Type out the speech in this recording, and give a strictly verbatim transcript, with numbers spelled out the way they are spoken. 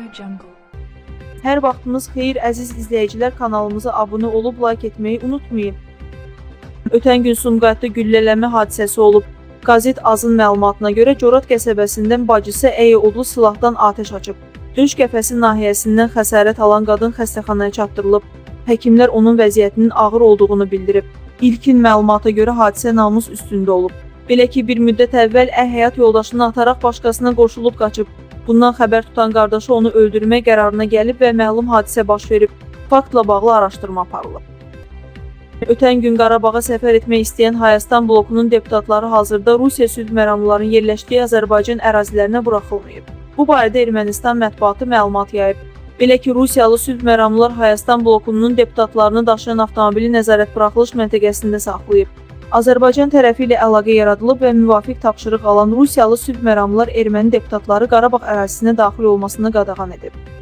Jungle. Hər vaxtınız xeyir əziz izləyicilər, kanalımıza abunə olub like etməyi unutmayın. Ötən gün Sumqayıtda güllələmə hadisəsi olub. Qazet Azın məlumatına görə Corad qəsəbəsindən bacısı əyi odlu silahdan atəş açıb. Döş qəfəsi nahiyəsindən xəsarət alan qadın xəstəxanaya çatdırılıb. Həkimlər onun vəziyyətinin ağır olduğunu bildirib. İlkin məlumata görə hadisə namus üstündə olub. Belə ki, bir müddət əvvəl əh həyat yoldaşını ataraq başqasına qoşulub qaçıb. Bundan xəbər tutan qardaşı onu öldürmək qərarına gəlib və məlum hadisə baş verib. Faktla bağlı araşdırma aparılıb. Ötən gün Qarabağa səfər etmək istəyən Hayastan blokunun deputatları hazırda Rusiya sülh məramlılarının yerləşdiyi Azərbaycan ərazilərinə buraxılmayıb. Bu barədə Ermənistan mətbuatı məlumat yayıb. Belə ki, Rusiyalı sülh məramlılar Hayastan blokunun deputatlarını daşıyan avtomobili nəzarət buraxılış məntəqəsində saxlayıb. Azərbaycan tərəfi ilə əlaqə yaradılıb və müvafiq tapşırıq alan Rusiyalı sülh məramlılar erməni deputatları Qarabağ ərazisinə daxil olmasını qadağan edib.